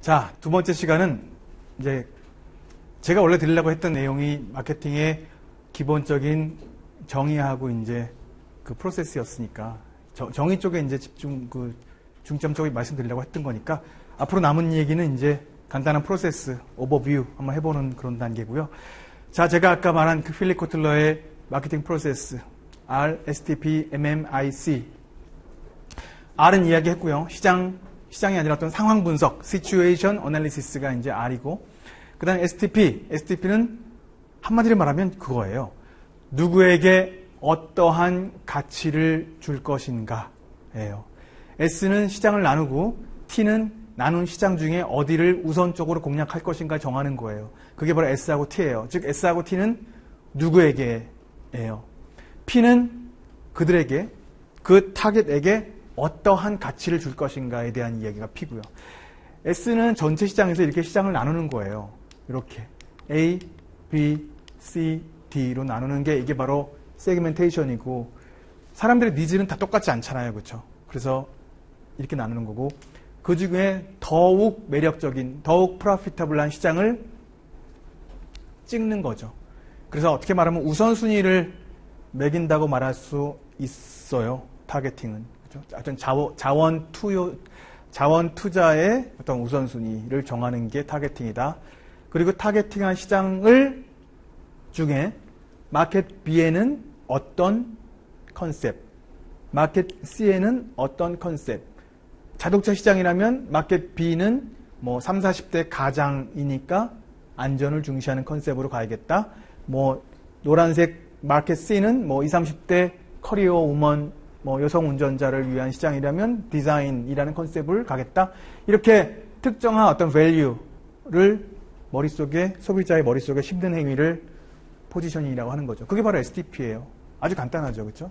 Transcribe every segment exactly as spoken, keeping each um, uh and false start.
자, 두 번째 시간은 이제 제가 원래 드리려고 했던 내용이 마케팅의 기본적인 정의하고 이제 그 프로세스였으니까 저, 정의 쪽에 이제 집중 그 중점 쪽에 말씀드리려고 했던 거니까 앞으로 남은 얘기는 이제 간단한 프로세스 오버뷰 한번 해보는 그런 단계고요. 자, 제가 아까 말한 그 필립 코틀러의 마케팅 프로세스 R, S T P, M M I C. R은 이야기했고요. 시장 시장이 아니라 어떤 상황 분석, Situation Analysis가 이제 R이고, 그 다음 S T P. S T P는 한마디로 말하면 그거예요. 누구에게 어떠한 가치를 줄 것인가예요. S는 시장을 나누고 T는 나눈 시장 중에 어디를 우선적으로 공략할 것인가 정하는 거예요. 그게 바로 S하고 T예요. 즉 S하고 T는 누구에게예요. P는 그들에게, 그 타겟에게 어떠한 가치를 줄 것인가에 대한 이야기가 P고요. S는 전체 시장에서 이렇게 시장을 나누는 거예요. 이렇게 A, B, C, D로 나누는 게 이게 바로 세그멘테이션이고, 사람들의 니즈는 다 똑같지 않잖아요. 그렇죠? 그래서 이렇게 나누는 거고, 그 중에 더욱 매력적인, 더욱 프로피터블한 시장을 찍는 거죠. 그래서 어떻게 말하면 우선순위를 매긴다고 말할 수 있어요. 타겟팅은. 그렇죠? 어떤 자원, 자원 투여, 자원 투자의 어떤 우선순위를 정하는 게 타겟팅이다. 그리고 타겟팅한 시장을 중에 마켓 B에는 어떤 컨셉, 마켓 C에는 어떤 컨셉. 자동차 시장이라면 마켓 B는 뭐 삼, 사십 대 가장이니까 안전을 중시하는 컨셉으로 가야겠다. 뭐 노란색 마켓 C는 뭐 이십, 삼십 대 커리어 우먼, 뭐 여성 운전자를 위한 시장이라면 디자인이라는 컨셉을 가겠다. 이렇게 특정한 어떤 밸류를 머릿속에, 소비자의 머릿속에 심는 행위를 포지셔닝이라고 하는 거죠. 그게 바로 에스 T P예요. 아주 간단하죠. 그렇죠?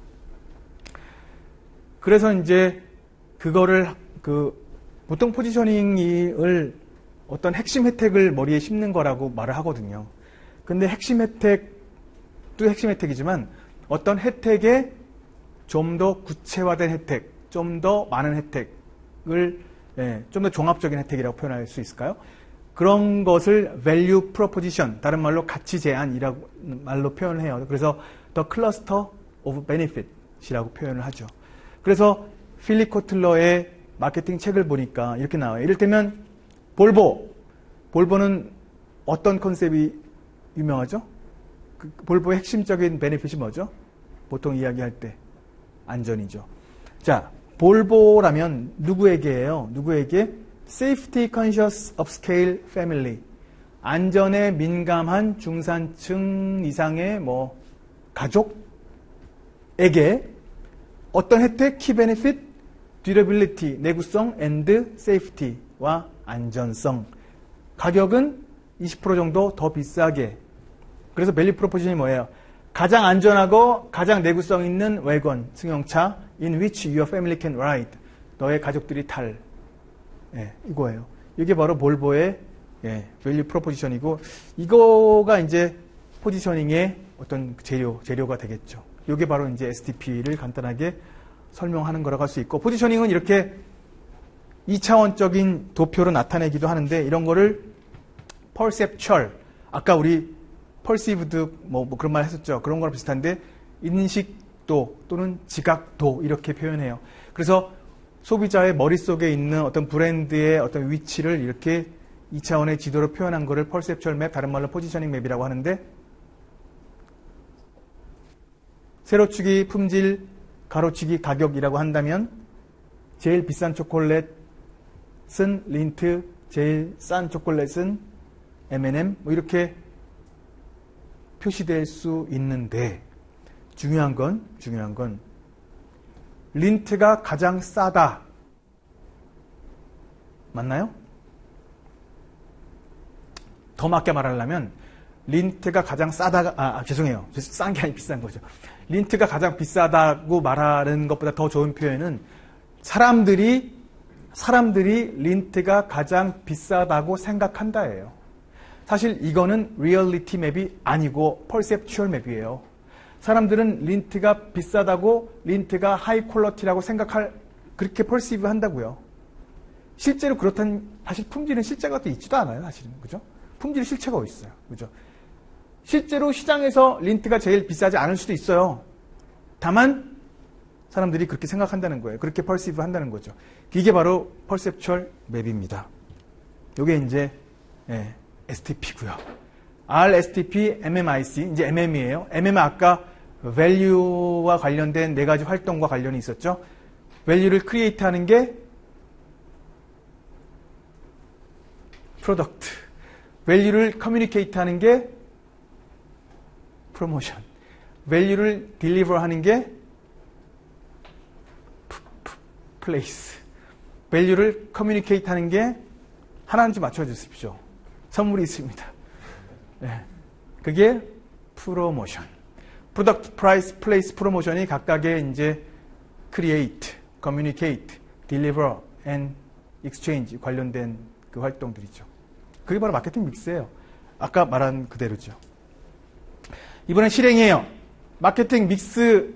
그래서 이제 그거를 그 보통 포지셔닝을 어떤 핵심 혜택을 머리에 심는 거라고 말을 하거든요. 근데 핵심 혜택도 핵심 혜택이지만 어떤 혜택에 좀 더 구체화된 혜택, 좀 더 많은 혜택을, 예, 좀 더 종합적인 혜택이라고 표현할 수 있을까요? 그런 것을 value proposition, 다른 말로 가치 제안이라고 말로 표현을 해요. 그래서 the cluster of benefit이라고 표현을 하죠. 그래서 필립 코틀러의 마케팅 책을 보니까 이렇게 나와요. 이를테면 볼보. 볼보는 어떤 컨셉이 유명하죠? 그 볼보의 핵심적인 베네핏이 뭐죠? 보통 이야기할 때 안전이죠. 자, 볼보라면 누구에게예요? 누구에게? Safety Conscious Upscale Family. 안전에 민감한 중산층 이상의 뭐 가족에게 어떤 혜택? Key Benefit, Durability, 내구성, and Safety와 안전성. 가격은 이십 퍼센트 정도 더 비싸게. 그래서 밸류 프로포지션이 뭐예요? 가장 안전하고 가장 내구성 있는 외건, 승용차 in which your family can ride. 너의 가족들이 탈. 예, 이거예요. 이게 바로 볼보의 예, 밸류 프로포지션이고, 이거가 이제 포지셔닝의 어떤 재료, 재료가 되겠죠. 이게 바로 이제 에스 T P를 간단하게 설명하는 거라고 할 수 있고, 포지셔닝은 이렇게 이 차원적인 도표로 나타내기도 하는데, 이런 거를 perceptual, 아까 우리 perceived 뭐, 뭐 그런 말 했었죠. 그런 거랑 비슷한데, 인식도 또는 지각도 이렇게 표현해요. 그래서 소비자의 머릿속에 있는 어떤 브랜드의 어떤 위치를 이렇게 이 차원의 지도로 표현한 거를 perceptual map, 다른 말로 포지셔닝 맵이라고 하는데, 세로치기 품질, 가로치기 가격이라고 한다면 제일 비싼 초콜릿은 린트, 제일 싼 초콜릿은 엠 앤 엠 뭐 이렇게 표시될 수 있는데, 중요한 건 중요한 건 린트가 가장 싸다. 맞나요? 더 맞게 말하려면 린트가 가장 싸다가 아, 아 죄송해요. 싼 게 아니 비싼 거죠. 린트가 가장 비싸다고 말하는 것보다 더 좋은 표현은 사람들이 사람들이 린트가 가장 비싸다고 생각한다예요. 사실 이거는 리얼리티 맵이 아니고 퍼셉추얼 맵이에요. 사람들은 린트가 비싸다고, 린트가 하이 퀄러티라고 생각할, 그렇게 퍼시브 한다고요. 실제로 그렇다는, 사실 품질은 실제가 또 있지도 않아요, 사실은. 그죠? 품질 실체가 어디 있어요. 그죠? 실제로 시장에서 린트가 제일 비싸지 않을 수도 있어요. 다만, 사람들이 그렇게 생각한다는 거예요. 그렇게 펄시브 한다는 거죠. 이게 바로 퍼셉추얼 맵입니다. 요게 이제, 예, 에스티피고요. R, 에스티피, 엠엠아이씨, 이제 엠엠이에요. 엠엠은 아까 value와 관련된 네 가지 활동과 관련이 있었죠. value를 create 하는 게 product, value를 communicate 하는 게 promotion, value를 deliver 하는 게 place, value를 communicate 하는 게 하나는 좀 맞춰주십시오. 선물이 있습니다. 네. 그게 promotion. product, price, place, promotion이 각각의 이제 create, communicate, deliver, and exchange 관련된 그 활동들이죠. 그게 바로 마케팅 믹스예요. 아까 말한 그대로죠. 이번엔 실행이에요. 마케팅 믹스,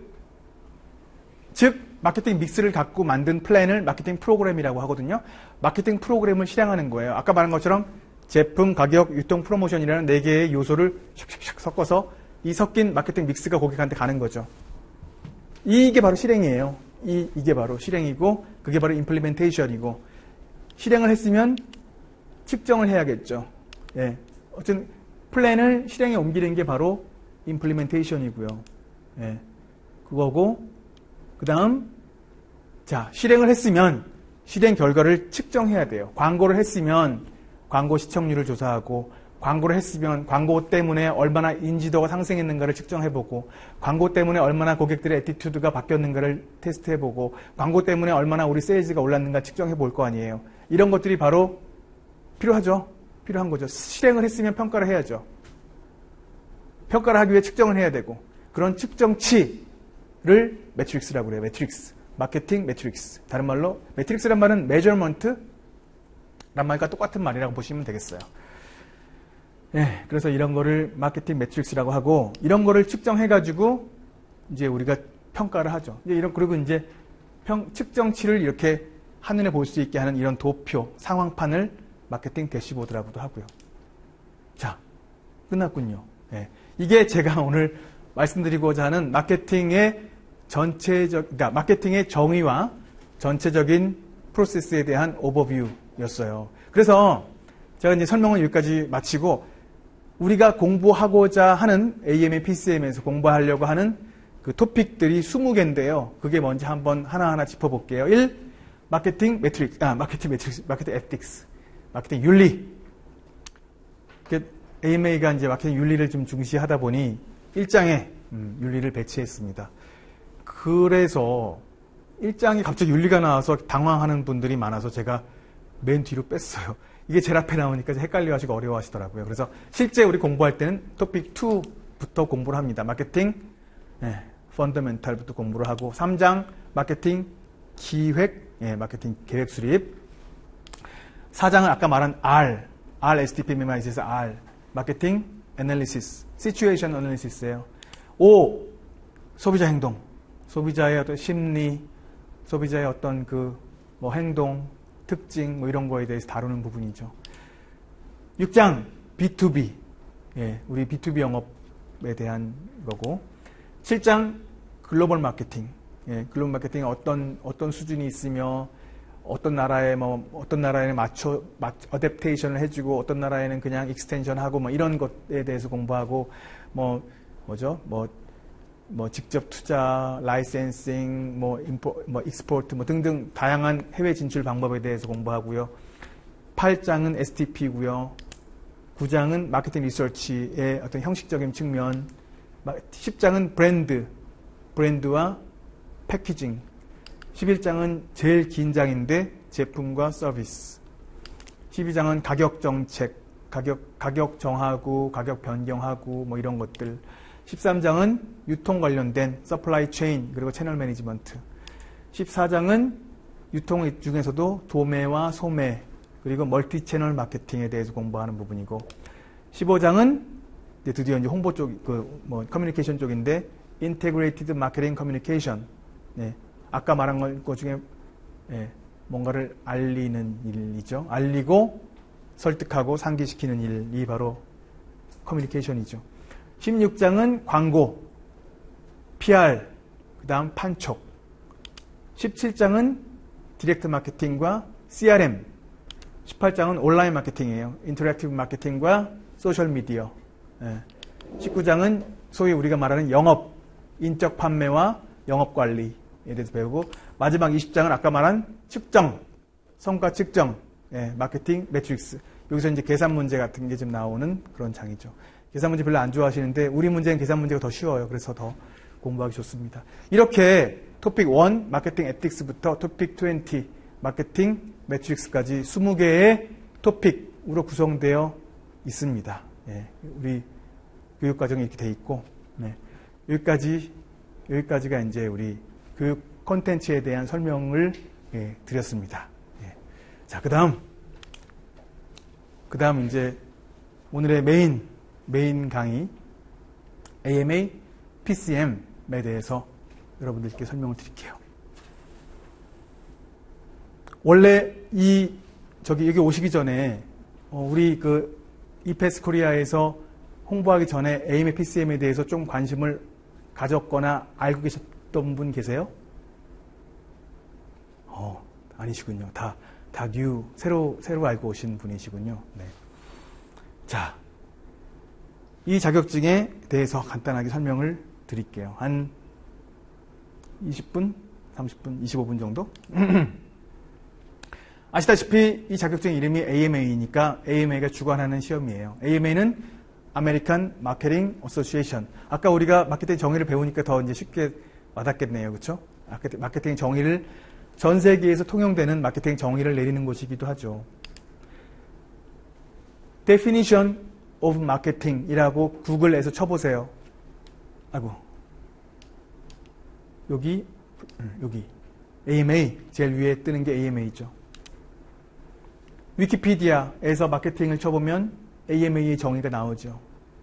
즉 마케팅 믹스를 갖고 만든 플랜을 마케팅 프로그램이라고 하거든요. 마케팅 프로그램을 실행하는 거예요. 아까 말한 것처럼 제품, 가격, 유통, 프로모션이라는 네 개의 요소를 샥샥샥 섞어서 이 섞인 마케팅 믹스가 고객한테 가는 거죠. 이게 바로 실행이에요. 이, 이게 바로 실행이고 그게 바로 임플리멘테이션이고 실행을 했으면 측정을 해야겠죠. 예. 어쨌든 플랜을 실행에 옮기는 게 바로 임플리멘테이션이고요. 예. 그거고 그 다음 자 실행을 했으면 실행 결과를 측정해야 돼요. 광고를 했으면 광고 시청률을 조사하고 광고를 했으면 광고 때문에 얼마나 인지도가 상승했는가를 측정해보고 광고 때문에 얼마나 고객들의 애티튜드가 바뀌었는가를 테스트해보고 광고 때문에 얼마나 우리 세일즈가 올랐는가 측정해볼 거 아니에요. 이런 것들이 바로 필요하죠. 필요한 거죠. 실행을 했으면 평가를 해야죠. 평가를 하기 위해 측정을 해야 되고 그런 측정치를 매트릭스라고 그래요. 매트릭스. 마케팅 매트릭스. 다른 말로 매트릭스란 말은 메저먼트 란 말과 똑같은 말이라고 보시면 되겠어요. 예, 그래서 이런 거를 마케팅 매트릭스라고 하고 이런 거를 측정해가지고 이제 우리가 평가를 하죠. 이제 이런 그리고 이제 평, 측정치를 이렇게 한눈에 볼 수 있게 하는 이런 도표, 상황판을 마케팅 대시보드라고도 하고요. 자, 끝났군요. 예, 이게 제가 오늘 말씀드리고자 하는 마케팅의 전체적, 그러니까 마케팅의 정의와 전체적인 프로세스에 대한 오버뷰였어요. 그래서 제가 이제 설명은 여기까지 마치고 우리가 공부하고자 하는 에이엠의 피씨엠에서 공부하려고 하는 그 토픽들이 스무 개인데요. 그게 뭔지 한번 하나하나 짚어볼게요. 일. 마케팅 매트릭스, 아, 마케팅 매트릭스, 마케팅 에틱스, 마케팅 윤리. 에이엠에이가 이제 마케팅 윤리를 좀 중시하다 보니 일 장에 음, 윤리를 배치했습니다. 그래서 일 장에 갑자기 윤리가 나와서 당황하는 분들이 많아서 제가 맨 뒤로 뺐어요. 이게 제일 앞에 나오니까 헷갈려 하시고 어려워 하시더라고요. 그래서 실제 우리 공부할 때는 토픽 이부터 공부를 합니다. 마케팅, 예, 펀더멘탈부터 공부를 하고 삼 장 마케팅 기획, 예, 마케팅 계획 수립. 사 장은 아까 말한 R, R, 에스티피, 엠엠아이씨에서 R, 마케팅 애널리시스, 시츄에이션 애널리시스예요. 오, 소비자 행동, 소비자의 어떤 심리, 소비자의 어떤 그 뭐 행동, 특징 뭐 이런 거에 대해서 다루는 부분이죠. 육 장 비투비, 예, 우리 비투비 영업에 대한 거고. 칠 장 글로벌 마케팅, 예, 글로벌 마케팅에 어떤 어떤 수준이 있으며 어떤 나라에 뭐 어떤 나라에는 맞춰 어댑테이션을 해주고 어떤 나라에는 그냥 익스텐션하고 뭐 이런 것에 대해서 공부하고 뭐 뭐죠 뭐 뭐 직접 투자, 라이센싱, 뭐 임포, 뭐 익스포트, 뭐 등등 다양한 해외 진출 방법에 대해서 공부하고요. 팔 장은 에스티피고요. 구 장은 마케팅 리서치의 어떤 형식적인 측면, 십 장은 브랜드, 브랜드와 패키징, 십일 장은 제일 긴 장인데 제품과 서비스, 십이 장은 가격 정책, 가격 가격 정하고 가격 변경하고 뭐 이런 것들. 십삼 장은 유통 관련된 서플라이 체인 그리고 채널 매니지먼트. 십사 장은 유통 중에서도 도매와 소매 그리고 멀티 채널 마케팅에 대해서 공부하는 부분이고 십오 장은 이제 드디어 이제 홍보 쪽, 그 뭐 커뮤니케이션 쪽인데 인테그레이티드 마케팅 커뮤니케이션. 네. 아까 말한 것 중에 예, 뭔가를 알리는 일이죠. 알리고 설득하고 상기시키는 일이 바로 커뮤니케이션이죠. 십육 장은 광고, 피알, 그 다음 판촉. 십칠 장은 디렉트 마케팅과 씨알엠. 십팔 장은 온라인 마케팅이에요. 인터랙티브 마케팅과 소셜 미디어. 예. 십구 장은 소위 우리가 말하는 영업, 인적 판매와 영업 관리에 대해서 배우고, 마지막 이십 장은 아까 말한 측정, 성과 측정, 예, 마케팅 매트릭스. 여기서 이제 계산 문제 같은 게 좀 나오는 그런 장이죠. 계산 문제 별로 안 좋아하시는데 우리 문제는 계산 문제가 더 쉬워요. 그래서 더 공부하기 좋습니다. 이렇게 토픽 일 마케팅 에틱스부터 토픽 이십 마케팅 매트릭스까지 이십 개의 토픽으로 구성되어 있습니다. 예, 우리 교육과정이 이렇게 돼 있고, 네, 여기까지 여기까지가 이제 우리 교육 콘텐츠에 대한 설명을 예, 드렸습니다. 예. 자, 그다음 그다음 이제 오늘의 메인 메인 강의 에이엠에이, 피씨엠에 대해서 여러분들께 설명을 드릴게요. 원래 이 저기 여기 오시기 전에 어, 우리 그 이패스 코리아에서 홍보하기 전에 에이엠에이, 피씨엠에 대해서 좀 관심을 가졌거나 알고 계셨던 분 계세요? 어, 아니시군요. 다, 다 뉴, 새로, 새로 알고 오신 분이시군요. 네. 자, 이 자격증에 대해서 간단하게 설명을 드릴게요. 한 이십 분, 삼십 분, 이십오 분 정도? 아시다시피 이 자격증 이름이 에이엠에이니까 에이엠에이가 주관하는 시험이에요. 에이엠에이는 아메리칸 마케팅 어소시에이션. 아까 우리가 마케팅 정의를 배우니까 더 이제 쉽게 와닿겠네요. 그렇죠? 마케팅 정의를 전 세계에서 통용되는 마케팅 정의를 내리는 곳이기도 하죠. Definition of Marketing이라고 구글에서 쳐보세요. 아이고. 여기, 여기. 에이엠에이. 제일 위에 뜨는 게 에이엠에이죠. 위키피디아에서 마케팅을 쳐보면 에이엠에이의 정의가 나오죠.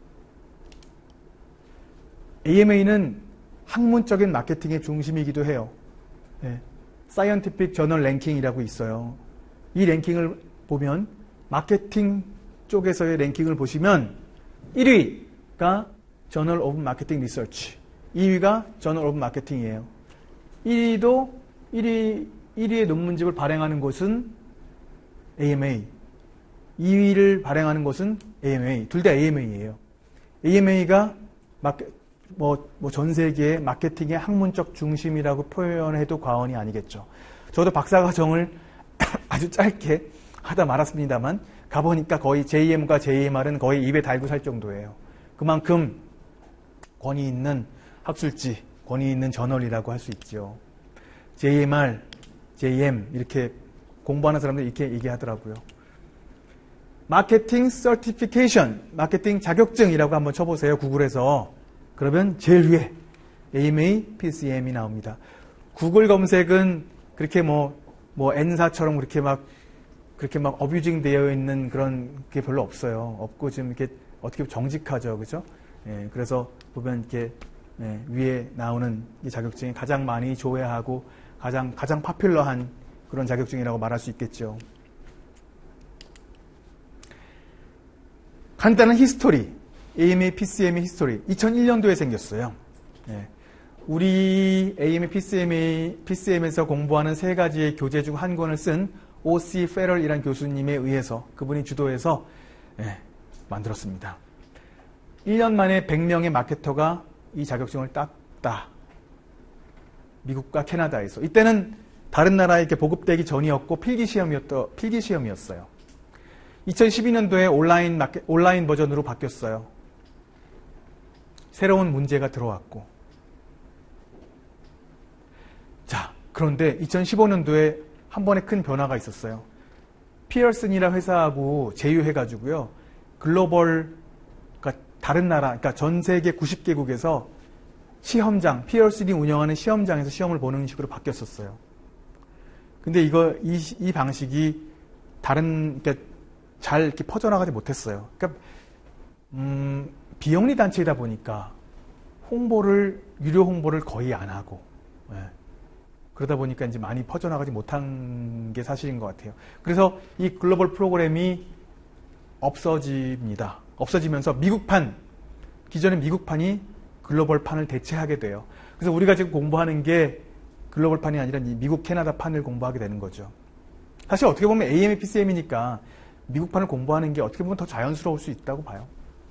에이엠에이는 학문적인 마케팅의 중심이기도 해요. 네. 사이언티픽 저널 랭킹이라고 있어요. 이 랭킹을 보면 마케팅 쪽에서의 랭킹을 보시면 일 위가 저널 오브 마케팅 리서치, 이 위가 저널 오브 마케팅이에요. 일 위도 일 위, 일 위의 논문집을 발행하는 곳은 에이엠에이, 이 위를 발행하는 곳은 에이엠에이, 둘 다 에이엠에이예요. 에이엠에이가 뭐, 뭐 전 세계의 마케팅의 학문적 중심이라고 표현해도 과언이 아니겠죠. 저도 박사과정을 아주 짧게 하다 말았습니다만 가보니까 거의 제이엠과 제이엠알은 거의 입에 달고 살 정도예요. 그만큼 권위 있는 학술지, 권위 있는 저널이라고 할 수 있죠. 제이엠알, 제이엠 이렇게 공부하는 사람들이 이렇게 얘기하더라고요. 마케팅 서티피케이션, 마케팅 자격증이라고 한번 쳐보세요. 구글에서. 그러면 제일 위에 에이엠에이, 피씨엠이 나옵니다. 구글 검색은 그렇게 뭐, 뭐 N사처럼 그렇게 막, 그렇게 막 어뷰징 되어 있는 그런 게 별로 없어요. 없고 지금 이렇게 어떻게 보면 정직하죠. 그죠? 예, 그래서 보면 이렇게 예, 위에 나오는 이 자격증이 가장 많이 조회하고 가장, 가장 파퓰러한 그런 자격증이라고 말할 수 있겠죠. 간단한 히스토리. 에이엠에이, 피씨엠의 히스토리. 이천일 년도에 생겼어요. 예. 우리 에이엠에이, 피씨엠의, 피씨엠에서 공부하는 세 가지의 교재 중 한 권을 쓴 오씨 페럴이라는 교수님에 의해서 그분이 주도해서 예, 만들었습니다. 일 년 만에 백 명의 마케터가 이 자격증을 땄다. 미국과 캐나다에서. 이때는 다른 나라에 이렇게 보급되기 전이었고 필기시험이었더, 필기시험이었어요. 이천십이 년도에 온라인, 마케, 온라인 버전으로 바뀌었어요. 새로운 문제가 들어왔고. 자, 그런데 이천십오 년도에 한 번에 큰 변화가 있었어요. 피어슨이라는 회사하고 제휴해가지고요. 글로벌, 그러니까 다른 나라, 그러니까 전 세계 구십 개국에서 시험장, 피어슨이 운영하는 시험장에서 시험을 보는 식으로 바뀌었었어요. 근데 이거, 이, 이 방식이 다른, 그러니까 잘 이렇게 퍼져나가지 못했어요. 그러니까, 음, 비영리 단체이다 보니까 홍보를, 유료 홍보를 거의 안 하고, 예. 그러다 보니까 이제 많이 퍼져나가지 못한 게 사실인 것 같아요. 그래서 이 글로벌 프로그램이 없어집니다. 없어지면서 미국판, 기존의 미국판이 글로벌판을 대체하게 돼요. 그래서 우리가 지금 공부하는 게 글로벌판이 아니라 이 미국, 캐나다판을 공부하게 되는 거죠. 사실 어떻게 보면 에이엠이 피씨엠이니까 미국판을 공부하는 게 어떻게 보면 더 자연스러울 수 있다고 봐요.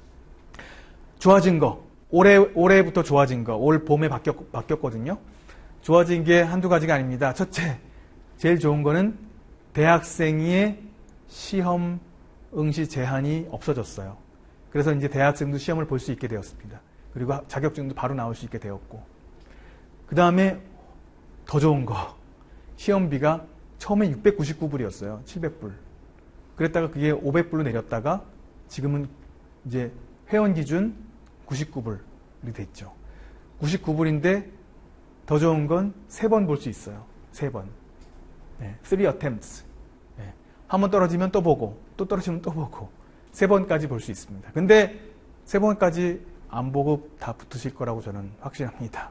좋아진 거, 올해, 올해부터 좋아진 거, 올 봄에 바뀌었, 바뀌었거든요. 좋아진 게 한두 가지가 아닙니다. 첫째, 제일 좋은 거는 대학생의 시험 응시 제한이 없어졌어요. 그래서 이제 대학생도 시험을 볼 수 있게 되었습니다. 그리고 자격증도 바로 나올 수 있게 되었고. 그 다음에 더 좋은 거, 시험비가 처음에 육백구십구 불이었어요. 칠백 불. 그랬다가 그게 오백 불로 내렸다가 지금은 이제 회원 기준 구십구 불이 됐죠. 구십구 불인데 더 좋은 건 세 번 볼 수 있어요. 세 번. 네, three attempts. 네, 한 번 떨어지면 또 보고, 또 떨어지면 또 보고, 세 번까지 볼 수 있습니다. 근데 세 번까지 안 보고 다 붙으실 거라고 저는 확신합니다.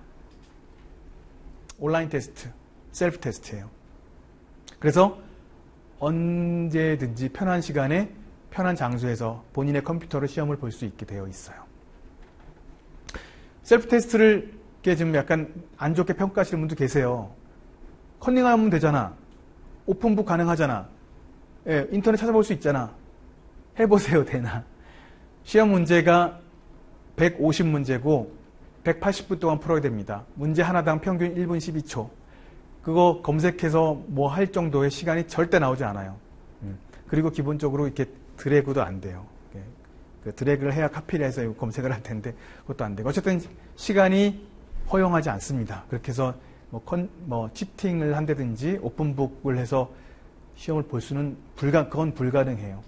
온라인 테스트, 셀프 테스트예요. 그래서 언제든지 편한 시간에 편한 장소에서 본인의 컴퓨터로 시험을 볼 수 있게 되어 있어요. 셀프 테스트를 좀 약간 안 좋게 평가하시는 분도 계세요. 컨닝하면 되잖아. 오픈북 가능하잖아. 예, 인터넷 찾아볼 수 있잖아. 해보세요. 되나? 시험 문제가 백오십 문제고 백팔십 분 동안 풀어야 됩니다. 문제 하나당 평균 일 분 십이 초. 그거 검색해서 뭐 할 정도의 시간이 절대 나오지 않아요. 그리고 기본적으로 이렇게 드래그도 안 돼요. 그 드래그를 해야 카피를 해서 검색을 할 텐데 그것도 안 되고. 어쨌든 시간이 허용하지 않습니다. 그렇게 해서 뭐, 컨, 뭐 치팅을 한다든지 오픈북을 해서 시험을 볼 수는 불가, 그건 불가능해요.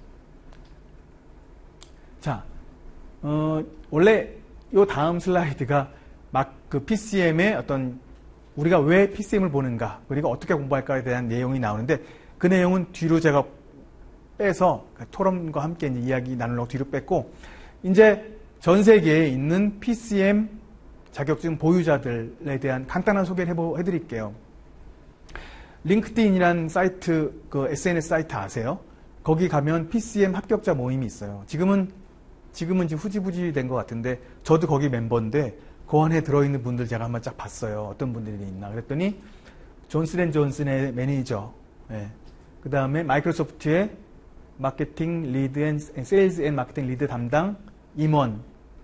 자, 어, 원래 요 다음 슬라이드가 막 그 피씨엠의 어떤 우리가 왜 피씨엠을 보는가, 그리고 어떻게 공부할까에 대한 내용이 나오는데 그 내용은 뒤로 제가 빼서 토론과 함께 이제 이야기 나누려고 뒤로 뺐고, 이제 전 세계에 있는 피씨엠 자격증 보유자들에 대한 간단한 소개를 해보, 해드릴게요. 링크드인이라는 사이트, 그 에스엔에스 사이트 아세요? 거기 가면 피씨엠 합격자 모임이 있어요. 지금은 지금은 이제 후지부지 된 것 같은데 저도 거기 멤버인데 그 안에 들어있는 분들 제가 한번 쫙 봤어요. 어떤 분들이 있나 그랬더니 존슨앤존슨의 매니저, 예. 그 다음에 마이크로소프트의 마케팅 리드 앤 세일즈 앤 마케팅 리드 담당 임원,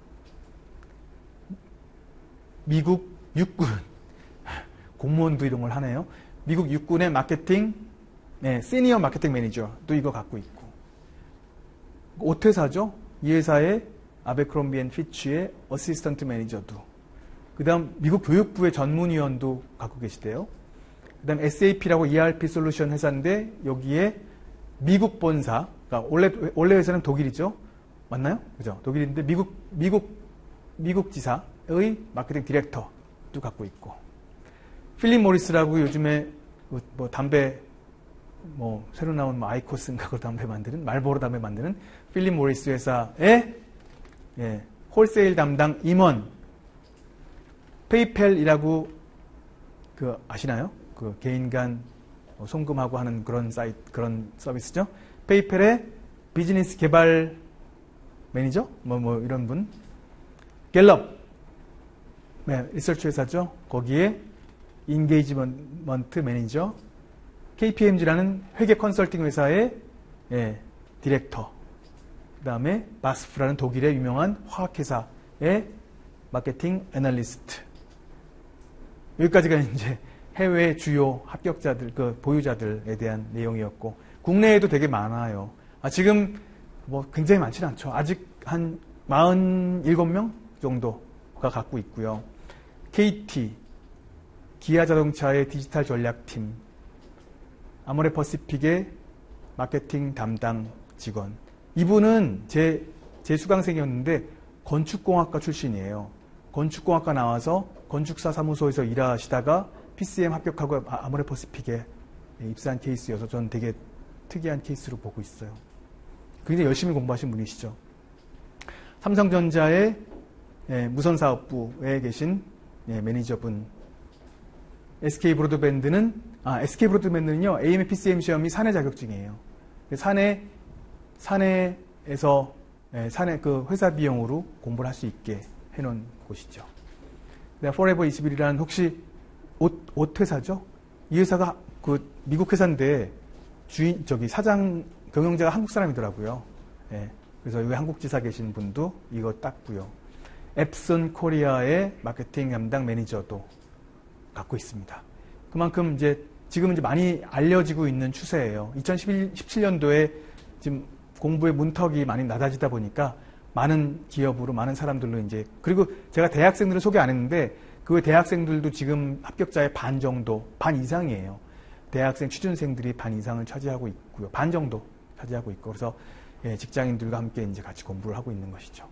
미국 육군 공무원도 이런 걸 하네요. 미국 육군의 마케팅, 네, 시니어 마케팅 매니저도 이거 갖고 있고, 옷 회사죠. 이 회사의 아베크롬비 앤 피치의 어시스턴트 매니저도, 그 다음 미국 교육부의 전문위원도 갖고 계시대요. 그 다음 에스에이피라고 이알피 솔루션 회사인데 여기에 미국 본사, 그러니까 원래, 원래 회사는 독일이죠. 맞나요? 그죠? 독일인데 미국, 미국, 미국 지사의 마케팅 디렉터도 갖고 있고, 필립 모리스라고 요즘에 뭐 담배, 뭐 새로 나온 뭐 아이코스인가 그 담배 만드는, 말보로 담배 만드는 필립 모리스 회사의 예, 홀세일 담당 임원, 페이펠이라고 그 아시나요? 그 개인 간 송금하고 하는 그런 사이트, 그런 서비스죠. 페이펠의 비즈니스 개발 매니저, 뭐 뭐 이런 분, 갤럽, 네, 리서치 회사죠. 거기에 인게이지먼트 매니저, 케이피엠지라는 회계 컨설팅 회사의 예, 디렉터, 그 다음에 바스프라는 독일의 유명한 화학회사의 마케팅 애널리스트. 여기까지가 이제 해외 주요 합격자들, 그 보유자들에 대한 내용이었고, 국내에도 되게 많아요. 아, 지금 뭐 굉장히 많지는 않죠. 아직 한 사십칠 명 정도가 갖고 있고요. 케이티, 기아자동차의 디지털 전략팀, 아모레퍼시픽의 마케팅 담당 직원. 이분은 제, 제 수강생이었는데 건축공학과 출신이에요. 건축공학과 나와서 건축사 사무소에서 일하시다가 피씨엠 합격하고 아모레퍼시픽에 입사한 케이스여서 저는 되게 특이한 케이스로 보고 있어요. 굉장히 열심히 공부하신 분이시죠. 삼성전자의 무선사업부에 계신 매니저분, 에스케이 브로드밴드는, 아, 에스케이 브로드밴드는요, 에이엠 피씨엠 시험이 사내 자격증이에요. 사내, 사내에서, 예, 사내 그 회사 비용으로 공부를 할 수 있게 해놓은 곳이죠. 포레버 이십일이라는 혹시 옷, 옷 회사죠? 이 회사가 그 미국 회사인데 주인, 저기 사장, 경영자가 한국 사람이더라고요. 예, 그래서 여기 한국 지사 계신 분도 이거 땄고요. 앱슨 코리아의 마케팅 담당 매니저도 갖고 있습니다. 그만큼 이제 지금 이제 많이 알려지고 있는 추세예요. 이천십칠 년도에 지금 공부의 문턱이 많이 낮아지다 보니까 많은 기업으로 많은 사람들로 이제, 그리고 제가 대학생들을 소개 안 했는데 그 대학생들도 지금 합격자의 반 정도, 반 이상이에요. 대학생 취준생들이 반 이상을 차지하고 있고요. 반 정도 차지하고 있고, 그래서 예, 직장인들과 함께 이제 같이 공부를 하고 있는 것이죠.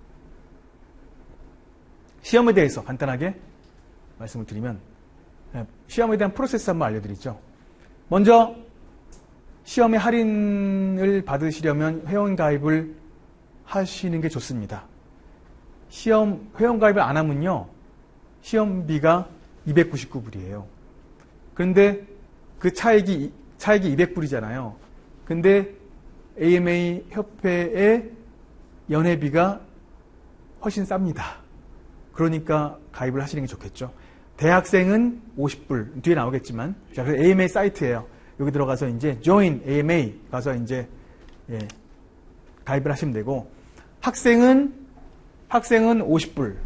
시험에 대해서 간단하게 말씀을 드리면, 예, 시험에 대한 프로세스 한번 알려드리죠. 먼저 시험에 할인을 받으시려면 회원가입을 하시는 게 좋습니다. 시험 회원가입을 안 하면요, 시험비가 이백구십구 불이에요. 그런데 그 차액이 차액이 이백 불이잖아요. 근데 에이엠에이 협회의 연회비가 훨씬 쌉니다. 그러니까 가입을 하시는 게 좋겠죠. 대학생은 오십 불, 뒤에 나오겠지만, 자, 그래서 에이엠에이 사이트예요. 여기 들어가서 이제 join 에이엠에이 가서 이제 예, 가입을 하시면 되고, 학생은 학생은 오십 불,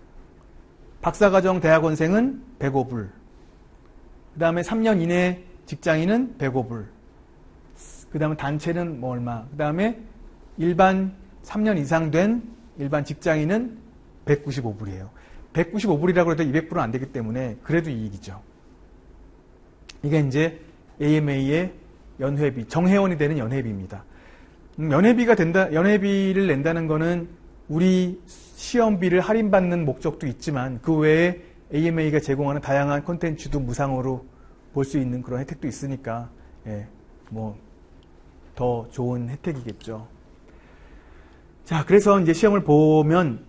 박사과정 대학원생은 백오 불, 그 다음에 삼 년 이내 직장인은 백오 불, 그 다음에 단체는 뭐 얼마, 그 다음에 일반 삼 년 이상 된 일반 직장인은 백구십오 불이에요. 백구십오 불이라고 해도 이백 불은 안 되기 때문에 그래도 이익이죠. 이게 이제 에이엠에이의 연회비, 정회원이 되는 연회비입니다. 연회비가 된다, 연회비를 낸다는 거는 우리 시험비를 할인받는 목적도 있지만 그 외에 에이엠에이가 제공하는 다양한 콘텐츠도 무상으로 볼 수 있는 그런 혜택도 있으니까, 예, 뭐 더 좋은 혜택이겠죠. 자, 그래서 이제 시험을 보면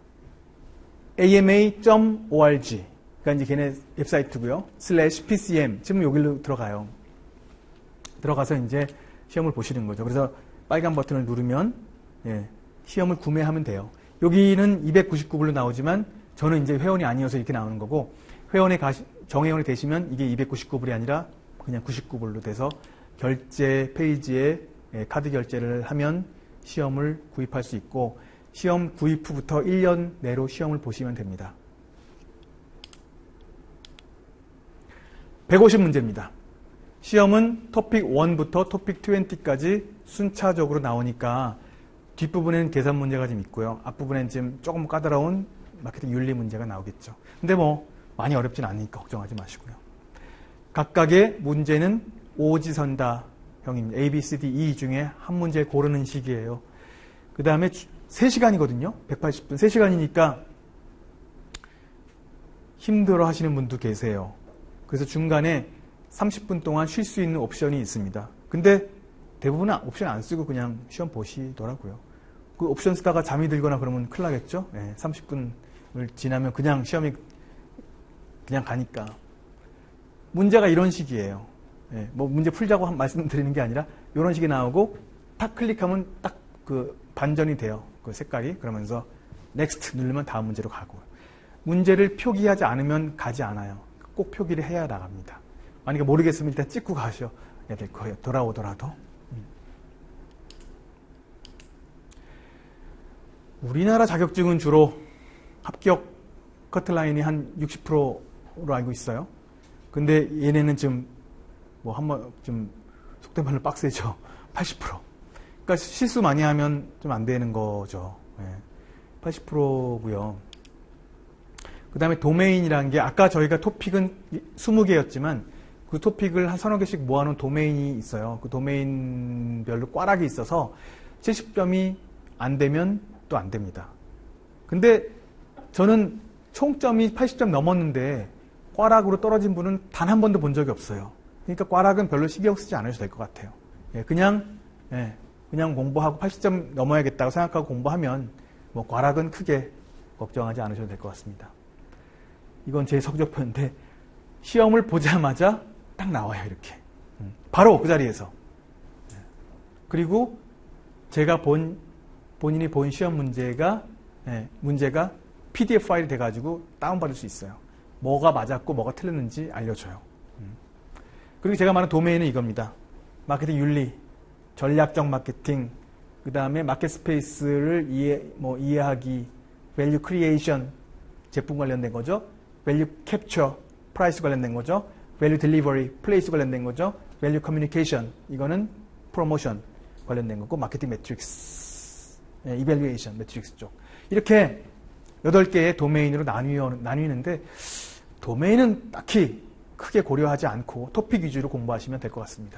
에이엠에이 닷 오알지, 그러니까 이제 걔네 웹사이트고요. 슬래시 피씨엠, 지금 여기로 들어가요. 들어가서 이제 시험을 보시는 거죠. 그래서 빨간 버튼을 누르면 예, 시험을 구매하면 돼요. 여기는 이백구십구 불로 나오지만 저는 이제 회원이 아니어서 이렇게 나오는 거고, 회원에 가시, 정회원이 되시면 이게 이백구십구 불이 아니라 그냥 구십구 불로 돼서 결제 페이지에 예, 카드 결제를 하면 시험을 구입할 수 있고, 시험 구입 후부터 일 년 내로 시험을 보시면 됩니다. 백오십 문제입니다. 시험은 토픽 일부터 토픽 이십까지 순차적으로 나오니까 뒷부분에는 계산 문제가 좀 있고요. 앞부분에는 좀 조금 까다로운 마케팅 윤리 문제가 나오겠죠. 근데 뭐 많이 어렵진 않으니까 걱정하지 마시고요. 각각의 문제는 오지선다형입니다. A, B, C, D, E 중에 한 문제 고르는 식이에요. 그 다음에 세 시간이거든요. 백팔십 분. 세 시간이니까 힘들어 하시는 분도 계세요. 그래서 중간에 삼십 분 동안 쉴 수 있는 옵션이 있습니다. 근데 대부분은 옵션 안 쓰고 그냥 시험 보시더라고요. 그 옵션 쓰다가 잠이 들거나 그러면 큰일 나겠죠? 네, 삼십 분을 지나면 그냥 시험이 그냥 가니까. 문제가 이런 식이에요. 네, 뭐 문제 풀자고 말씀드리는 게 아니라 이런 식이 나오고 탁 클릭하면 딱 그 반전이 돼요. 그 색깔이. 그러면서 넥스트 누르면 다음 문제로 가고. 문제를 표기하지 않으면 가지 않아요. 꼭 표기를 해야 나갑니다. 만약에 모르겠으면 일단 찍고 가셔야 될 거예요. 돌아오더라도. 우리나라 자격증은 주로 합격 커트라인이 한 육십 퍼센트로 알고 있어요. 근데 얘네는 지금 뭐 한번 좀 속된 말로 빡세죠. 팔십 퍼센트. 그러니까 실수 많이 하면 좀 안 되는 거죠. 팔십 퍼센트고요. 그 다음에 도메인이라는 게 아까 저희가 토픽은 이십 개였지만 그 토픽을 한 서너 개씩 모아놓은 도메인이 있어요. 그 도메인별로 꽈락이 있어서 칠십 점이 안 되면 또 안 됩니다. 근데 저는 총점이 팔십 점 넘었는데 꽈락으로 떨어진 분은 단 한 번도 본 적이 없어요. 그러니까 꽈락은 별로 신경 쓰지 않으셔도 될 것 같아요. 그냥 그냥 공부하고 팔십 점 넘어야겠다고 생각하고 공부하면 뭐 꽈락은 크게 걱정하지 않으셔도 될 것 같습니다. 이건 제 성적표인데 시험을 보자마자 딱 나와요. 이렇게. 바로 그 자리에서. 그리고 제가 본, 본인이 본 시험 문제가, 예, 문제가 피디에프 파일이 돼가지고 다운받을 수 있어요. 뭐가 맞았고 뭐가 틀렸는지 알려줘요. 그리고 제가 말하는 도메인은 이겁니다. 마케팅 윤리, 전략적 마케팅, 그 다음에 마켓 스페이스를 이해, 뭐 이해하기, 밸류 크리에이션, 제품 관련된 거죠. 밸류 캡처, 프라이스 관련된 거죠. 밸류 딜리버리, 플레이스 관련된 거죠. 밸류 커뮤니케이션, 이거는 프로모션 관련된 거고, 마케팅 매트릭스, 예, 이밸류에이션 매트릭스 쪽. 이렇게 여덟 개의 도메인으로 나뉘어, 나뉘는데, 도메인은 딱히 크게 고려하지 않고 토픽 위주로 공부하시면 될 것 같습니다.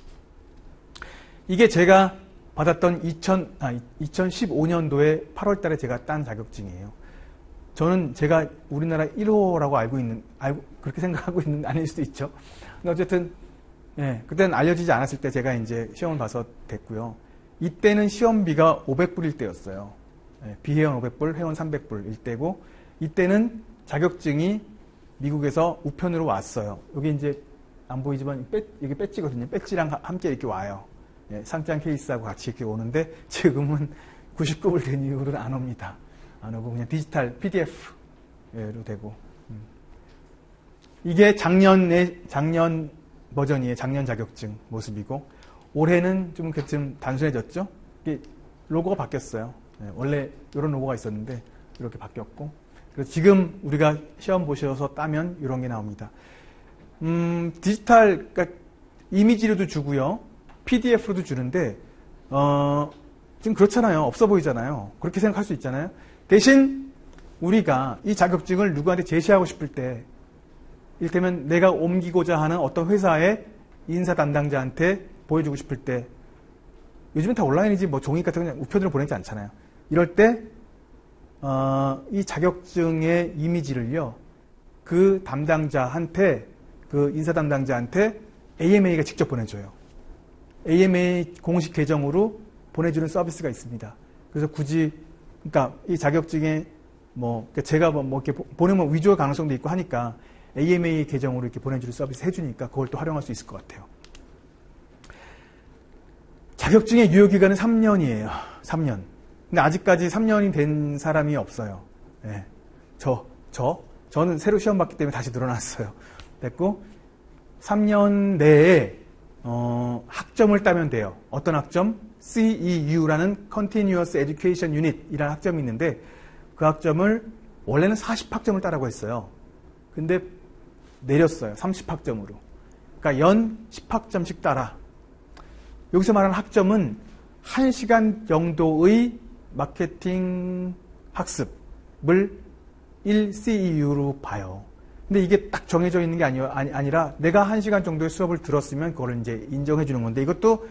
이게 제가 받았던 이천, 아, 이천십오 년도에 팔월 달에 제가 딴 자격증이에요. 저는 제가 우리나라 일 호라고 알고 있는, 알고, 그렇게 생각하고 있는, 아닐 수도 있죠. 근데 어쨌든, 예, 그때는 알려지지 않았을 때 제가 이제 시험을 봐서 됐고요. 이때는 시험비가 오백 불일 때였어요. 예, 비회원 오백 불, 회원 삼백 불일 때고, 이때는 자격증이 미국에서 우편으로 왔어요. 여기 이제 안 보이지만, 배, 이게 배지거든요. 배지랑 함께 이렇게 와요. 예, 상장 케이스하고 같이 이렇게 오는데, 지금은 구십구 불 된 이후로는 안 옵니다. 안 오고 그냥 디지털 피디에프로 되고. 음. 이게 작년에, 작년 버전이에요. 작년 자격증 모습이고, 올해는 좀, 좀 단순해졌죠? 이게 로고가 바뀌었어요. 예, 원래 이런 로고가 있었는데, 이렇게 바뀌었고. 그래서 지금 우리가 시험 보셔서 따면 이런 게 나옵니다. 음, 디지털, 그러니까 이미지로도 주고요. 피디에프로도 주는데, 어, 지금 그렇잖아요. 없어 보이잖아요. 그렇게 생각할 수 있잖아요. 대신 우리가 이 자격증을 누구한테 제시하고 싶을 때, 이를테면 내가 옮기고자 하는 어떤 회사의 인사 담당자한테 보여주고 싶을 때, 요즘은 다 온라인이지 뭐 종이 같은 거 그냥 우편으로 보내지 않잖아요. 이럴 때, 어, 이 자격증의 이미지를요, 그 담당자한테, 그 인사 담당자한테 에이엠에이가 직접 보내줘요. 에이엠에이 공식 계정으로 보내주는 서비스가 있습니다. 그래서 굳이, 그러니까 이 자격증에 뭐, 제가 뭐 이렇게 보내면 위조할 가능성도 있고 하니까 에이엠에이 계정으로 이렇게 보내주는 서비스 해주니까 그걸 또 활용할 수 있을 것 같아요. 자격증의 유효기간은 삼 년이에요. 삼 년. 근데 아직까지 삼 년이 된 사람이 없어요. 네. 저, 저, 저는 새로 시험 봤기 때문에 다시 늘어났어요. 됐고, 삼 년 내에, 어, 학점을 따면 돼요. 어떤 학점? 씨이유라는 Continuous Education Unit이라는 학점이 있는데, 그 학점을, 원래는 사십 학점을 따라고 했어요. 근데 내렸어요. 삼십 학점으로. 그러니까 연 십 학점씩 따라. 여기서 말하는 학점은 한 시간 정도의 마케팅 학습을 일 씨이유로 봐요. 근데 이게 딱 정해져 있는 게 아니, 아니, 아니라 내가 한 시간 정도의 수업을 들었으면 그걸 이제 인정해 주는 건데 이것도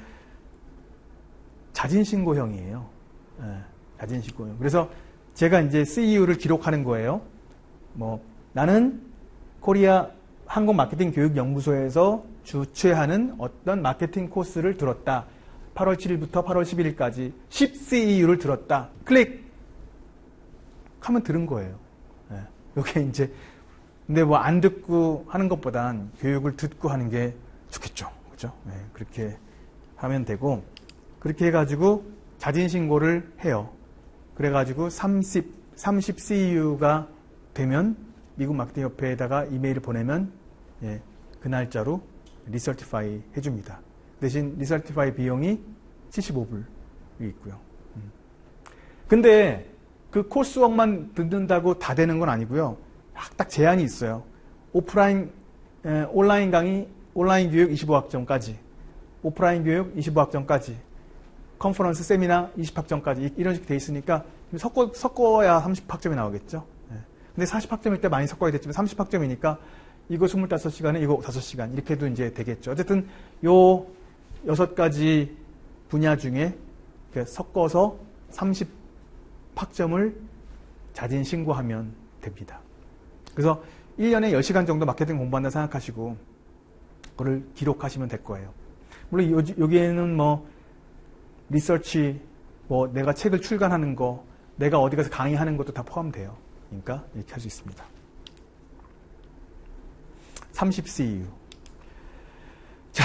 자진신고형이에요. 네, 자진신고형. 그래서 제가 이제 씨이유를 기록하는 거예요. 뭐, 나는 코리아 한국마케팅교육연구소에서 주최하는 어떤 마케팅 코스를 들었다. 팔월 칠일부터 팔월 십일일까지 십 씨이유를 들었다. 클릭! 하면 들은 거예요. 네. 이게 이제, 근데 뭐 안 듣고 하는 것보단 교육을 듣고 하는 게 좋겠죠. 그죠? 네. 그렇게 하면 되고, 그렇게 해가지고 자진신고를 해요. 그래가지고 삼십, 삼십 씨이유가 되면 미국 마케팅 협회에다가 이메일을 보내면, 예, 그 날짜로 리서티파이 해줍니다. 대신 리서티파이 비용이 칠십오 불이 있고요. 음. 근데 그 코스웍만 듣는다고 다 되는 건 아니고요. 딱 제한이 있어요. 오프라인, 에, 온라인 강의, 온라인 교육 이십오 학점까지, 오프라인 교육 이십오 학점까지, 컨퍼런스, 세미나 이십 학점까지 이런 식으로 돼 있으니까 섞어, 섞어야 삼십 학점이 나오겠죠. 예. 근데 사십 학점일 때 많이 섞어야 됐지만 삼십 학점이니까 이거 스물다섯 시간에 이거 다섯 시간 이렇게 해도 이제 되겠죠. 어쨌든 요 여섯 가지 분야 중에 섞어서 삼십 학점을 자진 신고하면 됩니다. 그래서 일 년에 열 시간 정도 마케팅 공부한다 생각하시고 그거를 기록하시면 될 거예요. 물론 여기에는 뭐 리서치, 뭐 내가 책을 출간하는 거, 내가 어디 가서 강의하는 것도 다 포함돼요. 그러니까 이렇게 할 수 있습니다. 삼십 씨유. 자,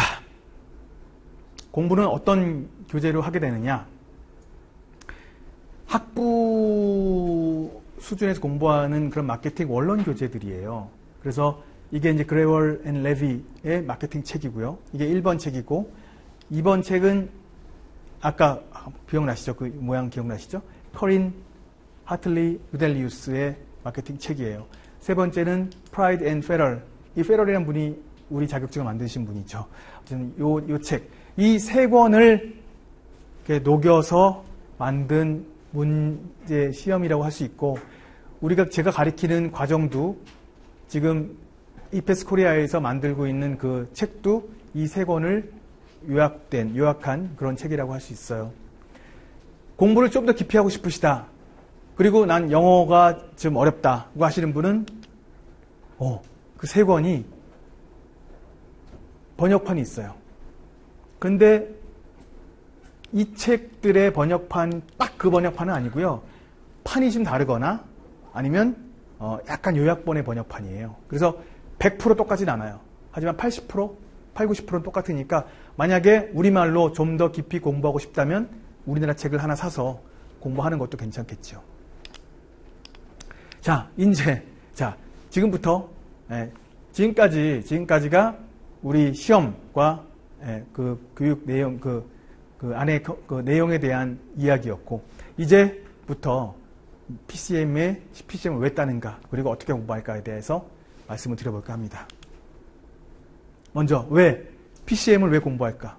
공부는 어떤 교재로 하게 되느냐? 학부 수준에서 공부하는 그런 마케팅 원론 교재들이에요. 그래서 이게 이제 그레월 앤 레비의 마케팅 책이고요. 이게 일 번 책이고, 이 번 책은 아까 기억나시죠? 그 모양 기억나시죠? 커린 하틀리 루델리우스의 마케팅 책이에요. 세 번째는 프라이드 앤 페럴. 이 페럴이라는 분이 우리 자격증을 만드신 분이죠. 어쨌든 요, 요 책. 이 세 권을 이렇게 녹여서 만든 문제 시험이라고 할 수 있고, 우리가 제가 가리키는 과정도 지금 이패스 코리아에서 만들고 있는 그 책도 이 세 권을 요약된, 요약한 그런 책이라고 할 수 있어요. 공부를 좀 더 깊이 하고 싶으시다. 그리고 난 영어가 좀 어렵다고 하시는 분은 어, 그 세 권이 번역판이 있어요. 근데 이 책들의 번역판, 딱 그 번역판은 아니고요. 판이 좀 다르거나 아니면 어, 약간 요약본의 번역판이에요. 그래서 백 퍼센트 똑같진 않아요. 하지만 팔십 퍼센트, 팔십, 구십 퍼센트는 똑같으니까 만약에 우리말로 좀 더 깊이 공부하고 싶다면 우리나라 책을 하나 사서 공부하는 것도 괜찮겠죠. 자, 이제 자 지금부터 예, 지금까지 지금까지가 우리 시험과 예, 그 교육 내용 그, 그 안에 그, 그 내용에 대한 이야기였고, 이제부터 피씨엠에 피씨엠을 왜 따는가, 그리고 어떻게 공부할까에 대해서 말씀을 드려볼까 합니다. 먼저 왜 피씨엠을 왜 공부할까?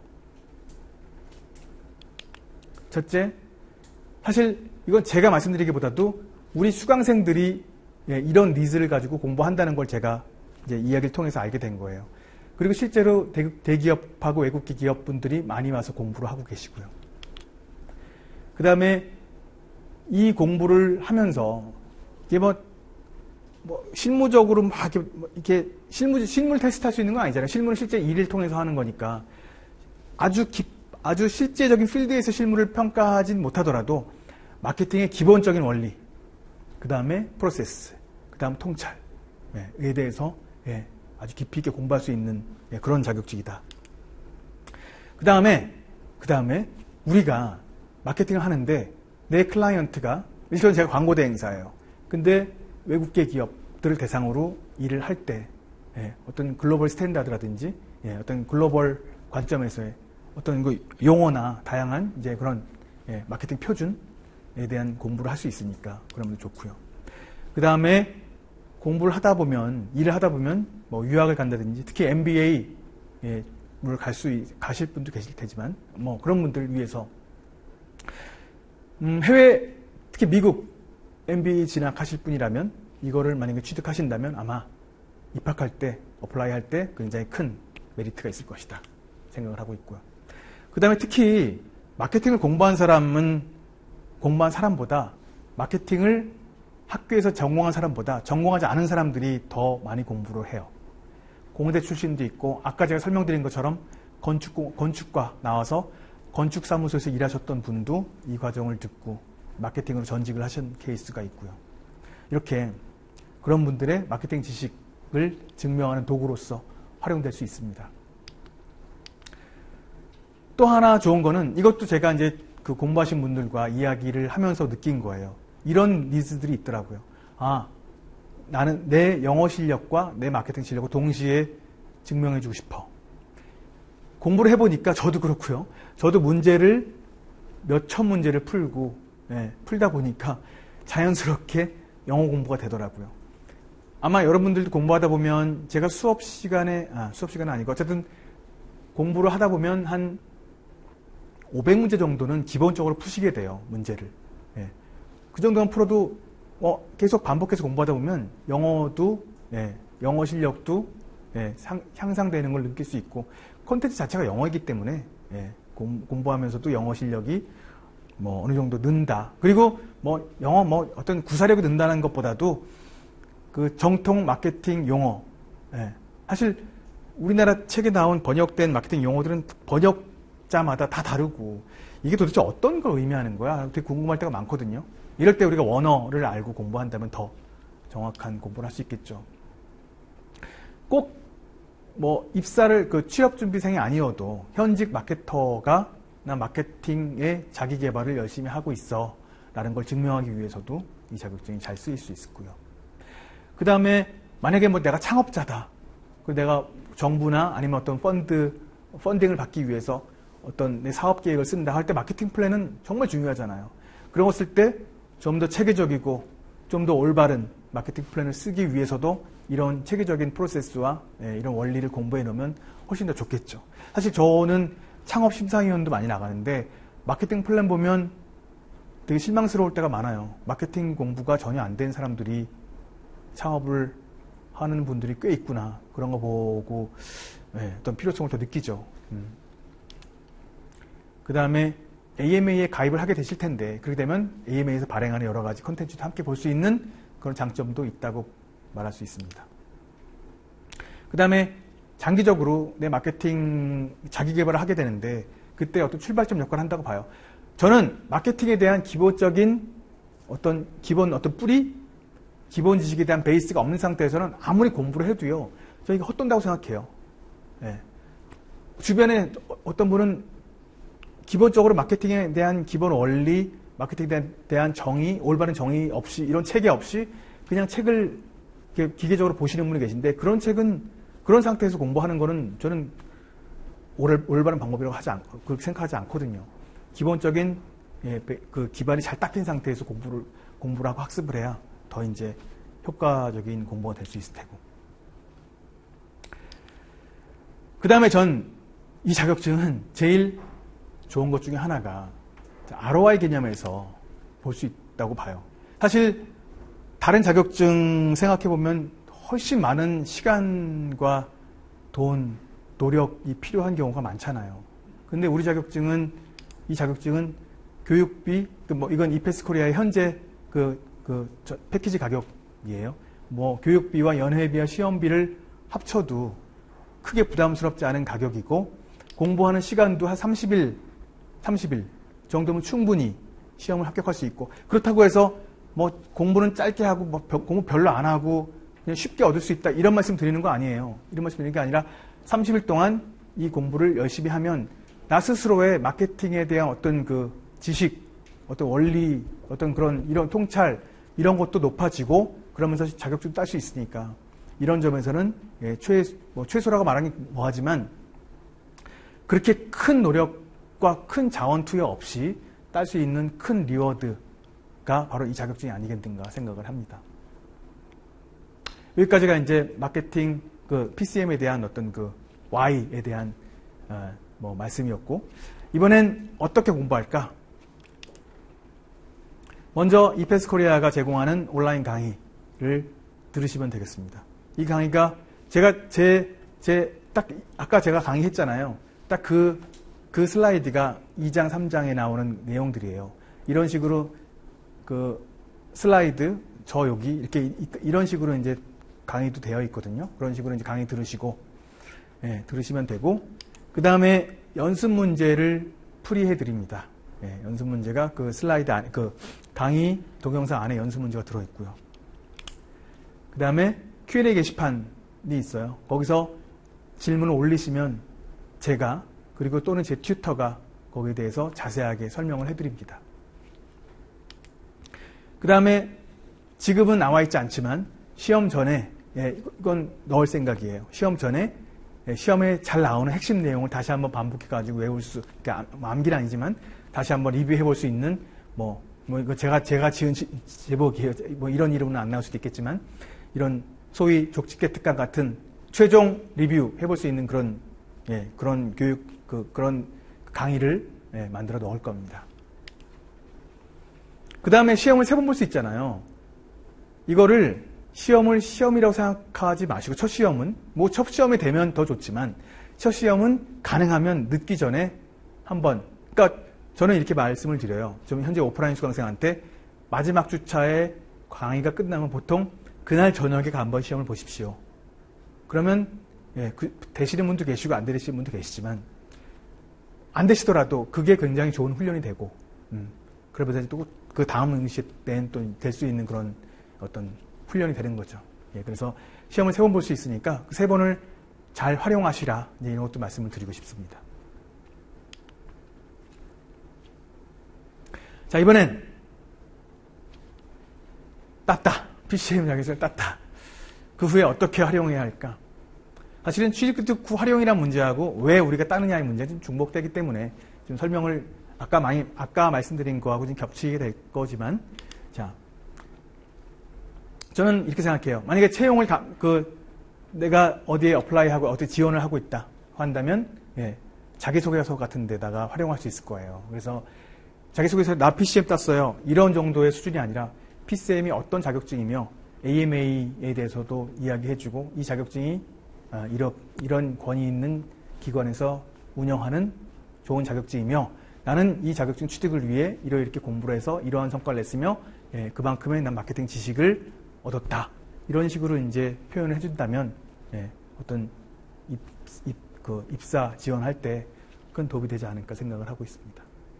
첫째, 사실 이건 제가 말씀드리기보다도 우리 수강생들이 이런 니즈를 가지고 공부한다는 걸 제가 이제 이야기를 통해서 알게 된 거예요. 그리고 실제로 대기업하고 외국계 기업분들이 많이 와서 공부를 하고 계시고요. 그 다음에 이 공부를 하면서 이게 뭐, 뭐 실무적으로 막 이렇게, 이렇게 실무 실물 테스트할 수 있는 건 아니잖아요. 실무는 실제 일을 통해서 하는 거니까 아주 깊 아주 실제적인 필드에서 실무를 평가하진 못하더라도 마케팅의 기본적인 원리, 그 다음에 프로세스, 그 다음 통찰에 대해서 아주 깊이 있게 공부할 수 있는 그런 자격증이다. 그 다음에 그 다음에 우리가 마케팅을 하는데 내 클라이언트가, 일단 제가 광고 대행사예요. 근데 외국계 기업들을 대상으로 일을 할 때 어떤 글로벌 스탠다드라든지 어떤 글로벌 관점에서의 어떤 그 용어나 다양한 이제 그런 예, 마케팅 표준에 대한 공부를 할 수 있으니까 그러면 좋고요. 그 다음에 공부를 하다 보면, 일을 하다 보면 뭐 유학을 간다든지, 특히 엠비에이를 갈 수 가실 분도 계실 테지만 뭐 그런 분들을 위해서 음, 해외, 특히 미국 엠비에이 진학하실 분이라면 이거를 만약에 취득하신다면 아마 입학할 때, 어플라이 할 때 굉장히 큰 메리트가 있을 것이다 생각을 하고 있고요. 그 다음에 특히 마케팅을 공부한 사람은 공부한 사람보다 마케팅을 학교에서 전공한 사람보다 전공하지 않은 사람들이 더 많이 공부를 해요. 공대 출신도 있고, 아까 제가 설명드린 것처럼 건축, 건축과 나와서 건축사무소에서 일하셨던 분도 이 과정을 듣고 마케팅으로 전직을 하신 케이스가 있고요. 이렇게 그런 분들의 마케팅 지식을 증명하는 도구로서 활용될 수 있습니다. 또 하나 좋은 거는, 이것도 제가 이제 그 공부하신 분들과 이야기를 하면서 느낀 거예요. 이런 니즈들이 있더라고요. 아, 나는 내 영어 실력과 내 마케팅 실력을 동시에 증명해주고 싶어. 공부를 해보니까 저도 그렇고요. 저도 문제를 몇 천 문제를 풀고 예, 풀다 보니까 자연스럽게 영어 공부가 되더라고요. 아마 여러분들도 공부하다 보면 제가 수업 시간에 아, 수업 시간은 아니고 어쨌든 공부를 하다 보면 한 오백 문제 정도는 기본적으로 푸시게 돼요. 문제를. 예. 그 정도만 풀어도 어, 계속 반복해서 공부하다 보면 영어도 예, 영어 실력도 예, 상, 향상되는 걸 느낄 수 있고, 콘텐츠 자체가 영어이기 때문에 예, 공, 공부하면서도 영어 실력이 뭐 어느 정도 는다. 그리고 뭐 영어 뭐 어떤 구사력이 는다는 것보다도 그 정통 마케팅 용어, 예, 사실 우리나라 책에 나온 번역된 마케팅 용어들은 번역자마다 다 다르고 이게 도대체 어떤 걸 의미하는 거야? 되게 궁금할 때가 많거든요. 이럴 때 우리가 원어를 알고 공부한다면 더 정확한 공부를 할 수 있겠죠. 꼭 뭐 입사를 그 취업 준비생이 아니어도 현직 마케터가 나 마케팅의 자기 개발을 열심히 하고 있어 라는 걸 증명하기 위해서도 이 자격증이 잘 쓰일 수 있고요. 그 다음에 만약에 뭐 내가 창업자다. 그 내가 정부나 아니면 어떤 펀드, 펀딩을 받기 위해서 어떤 내 사업 계획을 쓴다 할 때 마케팅 플랜은 정말 중요하잖아요. 그런 거 쓸 때 좀 더 체계적이고 좀 더 올바른 마케팅 플랜을 쓰기 위해서도 이런 체계적인 프로세스와 이런 원리를 공부해 놓으면 훨씬 더 좋겠죠. 사실 저는 창업 심사위원도 많이 나가는데 마케팅 플랜 보면 되게 실망스러울 때가 많아요. 마케팅 공부가 전혀 안 된 사람들이 창업을 하는 분들이 꽤 있구나. 그런 거 보고 어떤 필요성을 더 느끼죠. 음. 그 다음에 에이엠에이에 가입을 하게 되실 텐데 그렇게 되면 에이엠에이에서 발행하는 여러 가지 콘텐츠도 함께 볼 수 있는 그런 장점도 있다고 말할 수 있습니다. 그 다음에 장기적으로 내 마케팅 자기 개발을 하게 되는데 그때 어떤 출발점 역할을 한다고 봐요. 저는 마케팅에 대한 기본적인 어떤 기본 어떤 뿌리, 기본 지식에 대한 베이스가 없는 상태에서는 아무리 공부를 해도요, 저희가 헛돈다고 생각해요. 네. 주변에 어떤 분은 기본적으로 마케팅에 대한 기본 원리, 마케팅에 대한, 대한 정의, 올바른 정의 없이, 이런 체계 없이 그냥 책을 기계적으로 보시는 분이 계신데 그런 책은, 그런 상태에서 공부하는 거는 저는 올바른 방법이라고 하지 않고, 그렇게 생각하지 않거든요. 기본적인, 예, 그 기반이 잘 닦인 상태에서 공부를, 공부를 하고 학습을 해야 더 이제 효과적인 공부가 될 수 있을 테고. 그 다음에 전 이 자격증은 제일 좋은 것 중에 하나가 알오아이 개념에서 볼 수 있다고 봐요. 사실 다른 자격증 생각해보면 훨씬 많은 시간과 돈, 노력이 필요한 경우가 많잖아요. 근데 우리 자격증은, 이 자격증은 교육비, 뭐 이건 이패스 코리아의 현재 그, 그 패키지 가격이에요. 뭐 교육비와 연회비와 시험비를 합쳐도 크게 부담스럽지 않은 가격이고 공부하는 시간도 한 삼십 일, 삼십 일 정도면 충분히 시험을 합격할 수 있고 그렇다고 해서 뭐 공부는 짧게 하고 뭐 공부 별로 안 하고 그냥 쉽게 얻을 수 있다 이런 말씀 드리는 거 아니에요. 이런 말씀 드리는 게 아니라 삼십 일 동안 이 공부를 열심히 하면 나 스스로의 마케팅에 대한 어떤 그 지식, 어떤 원리, 어떤 그런 이런 통찰 이런 것도 높아지고 그러면서 자격증 딸 수 있으니까 이런 점에서는 예, 최, 뭐 최소라고 말하기 뭐하지만 그렇게 큰 노력과 큰 자원 투여 없이 딸 수 있는 큰 리워드가 바로 이 자격증이 아니겠는가 생각을 합니다. 여기까지가 이제 마케팅 그 피씨엠에 대한 어떤 그 Y에 대한 어, 뭐 말씀이었고 이번엔 어떻게 공부할까? 먼저 이패스 코리아가 제공하는 온라인 강의를 들으시면 되겠습니다. 이 강의가 제가 제, 제, 딱, 아까 제가 강의했잖아요. 딱 그, 그 슬라이드가 이 장, 삼 장에 나오는 내용들이에요. 이런 식으로 그 슬라이드, 저 여기, 이렇게, 이런 식으로 이제 강의도 되어 있거든요. 그런 식으로 이제 강의 들으시고, 예, 들으시면 되고, 그 다음에 연습 문제를 풀이해 드립니다. 예, 연습 문제가 그 슬라이드 안에, 그 강의 동영상 안에 연습 문제가 들어있고요. 그 다음에 큐 앤 에이 게시판이 있어요. 거기서 질문을 올리시면 제가 그리고 또는 제 튜터가 거기에 대해서 자세하게 설명을 해드립니다. 그 다음에 지금은 나와 있지 않지만 시험 전에 예, 이건 넣을 생각이에요. 시험 전에 예, 시험에 잘 나오는 핵심 내용을 다시 한번 반복해가지고 외울 수, 그러니까 암기는 아니지만 다시 한번 리뷰해 볼 수 있는 뭐, 뭐 이거 제가 제가 지은 제목이에요. 뭐 이런 이름은 안 나올 수도 있겠지만 이런 소위 족집게 특강 같은 최종 리뷰 해볼 수 있는 그런 예, 그런 교육 그 그런 강의를 예, 만들어 넣을 겁니다. 그 다음에 시험을 세 번 볼 수 있잖아요. 이거를 시험을 시험이라고 생각하지 마시고 첫 시험은 뭐 첫 시험이 되면 더 좋지만 첫 시험은 가능하면 늦기 전에 한번 그러니까 저는 이렇게 말씀을 드려요. 좀 현재 오프라인 수강생한테 마지막 주차에 강의가 끝나면 보통 그날 저녁에 한번 시험을 보십시오. 그러면 예, 그 되시는 분도 계시고 안 되시는 분도 계시지만 안 되시더라도 그게 굉장히 좋은 훈련이 되고 음, 그러면서 또 그 다음 응시 때는 또 될 수 있는 그런 어떤 훈련이 되는 거죠. 예, 그래서 시험을 세 번 볼 수 있으니까 그 세 번을 잘 활용하시라. 이런 것도 말씀을 드리고 싶습니다. 자, 이번엔 땄다. 피씨엠 자격증을 땄다. 그 후에 어떻게 활용해야 할까? 사실은 취직 특구 활용이란 문제하고 왜 우리가 따느냐의 문제는 좀 중복되기 때문에 좀 설명을 아까 많이 아까 말씀드린 거하고 좀 겹치게 될 거지만, 자, 저는 이렇게 생각해요. 만약에 채용을 다, 그 내가 어디에 어플라이하고 어디 지원을 하고 있다 한다면, 예, 자기소개서 같은 데다가 활용할 수 있을 거예요. 그래서 자기소개서 나 피씨엠 땄어요. 이런 정도의 수준이 아니라 피씨엠이 어떤 자격증이며 에이엠에이에 대해서도 이야기해주고 이 자격증이 이런, 이런 권위 있는 기관에서 운영하는 좋은 자격증이며 나는 이 자격증 취득을 위해 이렇게 공부를 해서 이러한 성과를 냈으며, 예, 그만큼의 난 마케팅 지식을 얻었다. 이런 식으로 이제 표현을 해준다면, 예, 어떤 입, 입, 그 입사 지원할 때 큰 도움이 되지 않을까 생각을 하고 있습니다.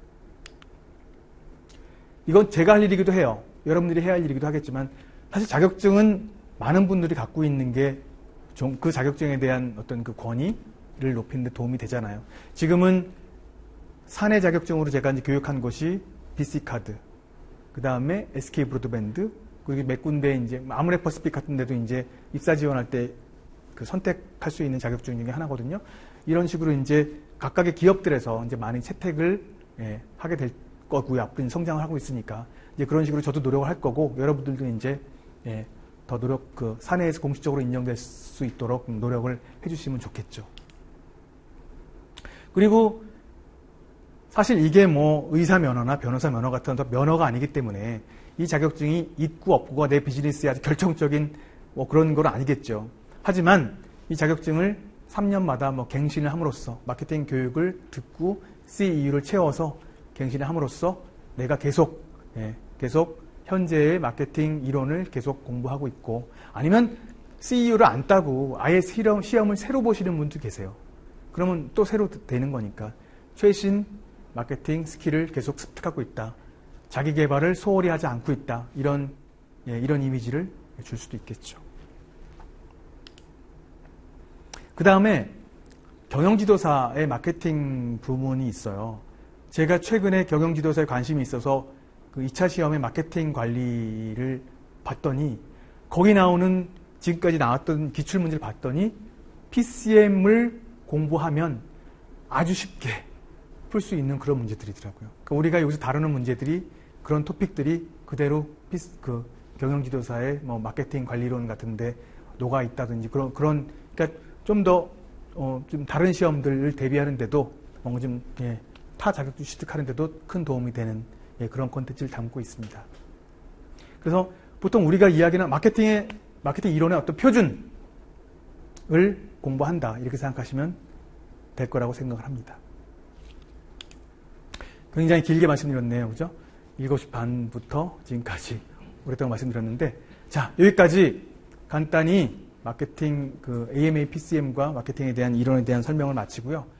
이건 제가 할 일이기도 해요. 여러분들이 해야 할 일이기도 하겠지만 사실 자격증은 많은 분들이 갖고 있는 게 그 자격증에 대한 어떤 그 권위를 높이는 데 도움이 되잖아요. 지금은 사내 자격증으로 제가 이제 교육한 것이 비씨카드, 그 다음에 에스케이 브로드밴드, 그리고 몇 군데 이제 아모레퍼시픽 같은 데도 이제 입사 지원할 때 그 선택할 수 있는 자격증 중에 하나거든요. 이런 식으로 이제 각각의 기업들에서 이제 많이 채택을, 예, 하게 될 거고요. 앞으로 성장을 하고 있으니까 이제 그런 식으로 저도 노력을 할 거고 여러분들도 이제, 예, 더 노력, 그 사내에서 공식적으로 인정될 수 있도록 노력을 해주시면 좋겠죠. 그리고 사실 이게 뭐 의사 면허나 변호사 면허 같은 면허가 아니기 때문에 이 자격증이 있고 없고가 내 비즈니스에 아주 결정적인 뭐 그런 건 아니겠죠. 하지만 이 자격증을 삼 년마다 뭐 갱신을 함으로써 마케팅 교육을 듣고 씨이유를 채워서 갱신을 함으로써 내가 계속, 예, 계속 현재의 마케팅 이론을 계속 공부하고 있고, 아니면 씨이유를 안 따고 아예 시험, 시험을 새로 보시는 분도 계세요. 그러면 또 새로 되는 거니까 최신 마케팅 스킬을 계속 습득하고 있다. 자기 개발을 소홀히 하지 않고 있다. 이런, 예, 이런 이미지를 줄 수도 있겠죠. 그 다음에 경영지도사의 마케팅 부문이 있어요. 제가 최근에 경영지도사에 관심이 있어서 그 이 차 시험의 마케팅 관리를 봤더니 거기 나오는 지금까지 나왔던 기출문제를 봤더니 피씨엠을 공부하면 아주 쉽게 풀 수 있는 그런 문제들이더라고요. 그러니까 우리가 여기서 다루는 문제들이 그런 토픽들이 그대로 피스, 그 경영지도사의 뭐 마케팅 관리론 같은데 녹아 있다든지 그런 그런 그러니까 좀 더 어, 좀 다른 시험들을 대비하는데도 뭔가 좀, 예, 타 자격증 취득하는데도 큰 도움이 되는, 예, 그런 콘텐츠를 담고 있습니다. 그래서 보통 우리가 이야기하는 마케팅의 마케팅 이론의 어떤 표준을 공부한다 이렇게 생각하시면 될 거라고 생각을 합니다. 굉장히 길게 말씀드렸네요, 그죠? 일곱 시 반부터 지금까지 오랫동안 말씀드렸는데, 자, 여기까지 간단히 마케팅 그 에이엠에이 피씨엠과 마케팅에 대한 이론에 대한 설명을 마치고요.